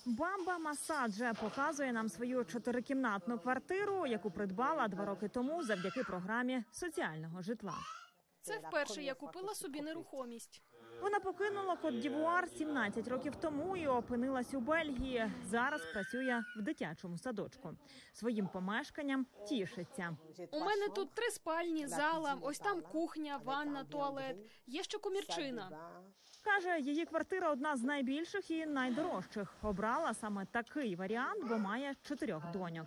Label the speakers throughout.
Speaker 1: Бамба Масаджа показує нам свою 4-кімнатну квартиру, яку придбала 2 роки тому завдяки програмі соціального житла.
Speaker 2: Це вперше я купила собі нерухомість.
Speaker 1: Вона покинула Кот-д'Івуар 17 років тому і опинилась у Бельгії. Зараз працює в дитячому садочку. Своїм помешканням тішиться.
Speaker 2: У мене тут 3 спальні, зала, ось там кухня, ванна, туалет. Є ще комірчина.
Speaker 1: Каже, її квартира одна з найбільших і найдорожчих. Обрала саме такий варіант, бо має 4 доньок.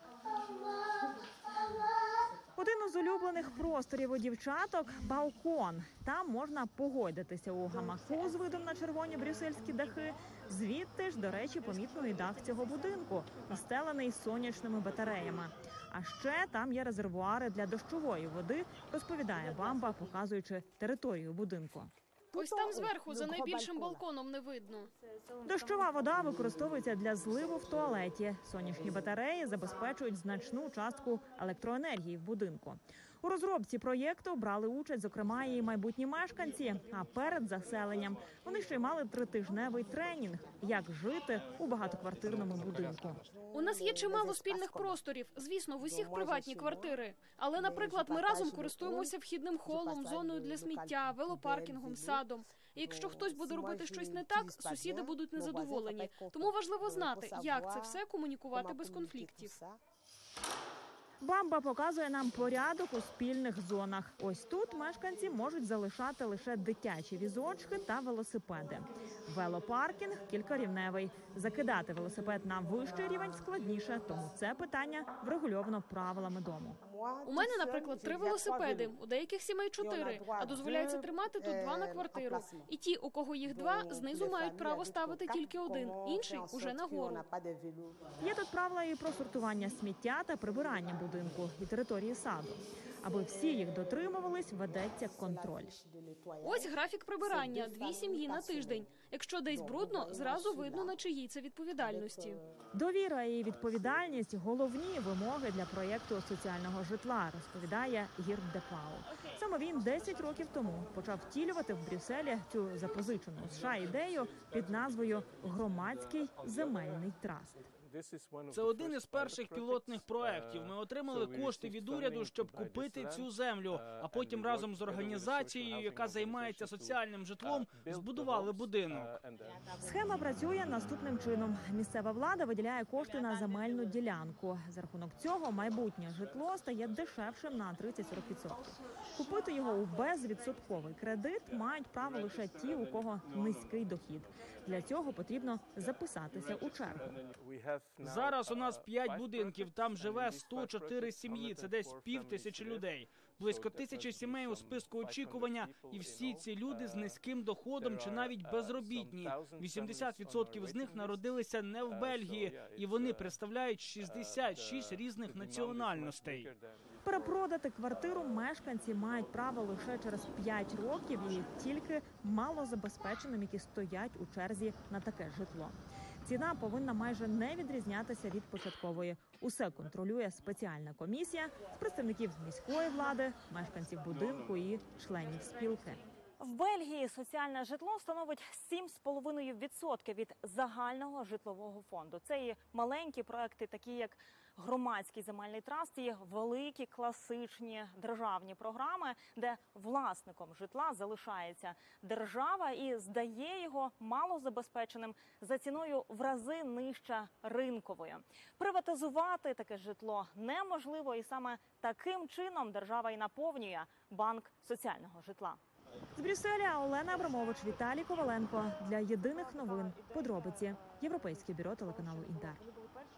Speaker 1: Один із улюблених просторів у дівчаток – балкон. Там можна погойдатися у гамаку з видом на червоні брюссельські дахи. Звідти ж, до речі, помітно і дах цього будинку, устелений сонячними батареями. А ще там є резервуари для дощової води, розповідає Бамба, показуючи територію будинку.
Speaker 2: Ось там зверху, за найбільшим балконом, не видно.
Speaker 1: Дощова вода використовується для зливу в туалеті. Сонячні батареї забезпечують значну частку електроенергії в будинку. У розробці проєкту брали участь, зокрема, і майбутні мешканці. А перед заселенням вони ще й мали 3-тижневий тренінг, як жити у багатоквартирному будинку.
Speaker 2: У нас є чимало спільних просторів, звісно, в усіх приватні квартири. Але, наприклад, ми разом користуємося вхідним холом, зоною для сміття, велопаркінгом, садом. І якщо хтось буде робити щось не так, сусіди будуть незадоволені. Тому важливо знати, як це все комунікувати без конфліктів.
Speaker 1: Бамба показує нам порядок у спільних зонах. Ось тут мешканці можуть залишати лише дитячі візочки та велосипеди. Велопаркінг кількарівневий. Закидати велосипед на вищий рівень складніше, тому це питання врегульовано правилами дому.
Speaker 2: У мене, наприклад, 3 велосипеди, у деяких сімей 4, а дозволяється тримати тут 2 на квартиру. І ті, у кого їх 2, знизу мають право ставити тільки 1, інший уже нагору.
Speaker 1: Є тут правила і про сортування сміття та прибирання будинку і території саду. Аби всі їх дотримувались, ведеться контроль.
Speaker 2: Ось графік прибирання, 2 сім'ї на тиждень. Якщо десь брудно, зразу видно, на чиїй це відповідальності.
Speaker 1: Довіра і відповідальність – головні вимоги для проєкту соціального житла, розповідає Гірт де Пау. Саме він 10 років тому почав втілювати в Брюсселі цю запозичену у США ідею під назвою «Громадський земельний траст».
Speaker 3: Це один із перших пілотних проєктів. Ми отримали кошти від уряду, щоб купити цю землю, а потім разом з організацією, яка займається соціальним житлом, збудували будинок.
Speaker 1: Схема працює наступним чином. Місцева влада виділяє кошти на земельну ділянку. За рахунок цього майбутнє житло стає дешевшим на 30-40%. Купити його у безвідсотковий кредит мають право лише ті, у кого низький дохід. Для цього потрібно записатися у чергу.
Speaker 3: Зараз у нас 5 будинків, там живе 104 сім'ї, це десь 5000 людей. Близько 1000 сімей у списку очікування, і всі ці люди з низьким доходом чи навіть безробітні. 80% з них народилися не в Бельгії, і вони представляють 66 різних національностей.
Speaker 1: Перепродати квартиру мешканці мають право лише через 5 років і тільки малозабезпеченим, які стоять у черзі на таке житло. Ціна повинна майже не відрізнятися від початкової. Усе контролює спеціальна комісія з представників міської влади, мешканців будинку і членів спілки. В Бельгії соціальне житло становить 7,5% від загального житлового фонду. Це і маленькі проекти, такі як громадський земельний траст, і великі класичні державні програми, де власником житла залишається держава і здає його малозабезпеченим за ціною в рази нижче ринкової. Приватизувати таке житло неможливо, і саме таким чином держава і наповнює банк соціального житла. З Брюсселя Олена Абрамович, Віталій Коваленко. Для єдиних новин. Подробиці. Європейське бюро телеканалу «Інтер».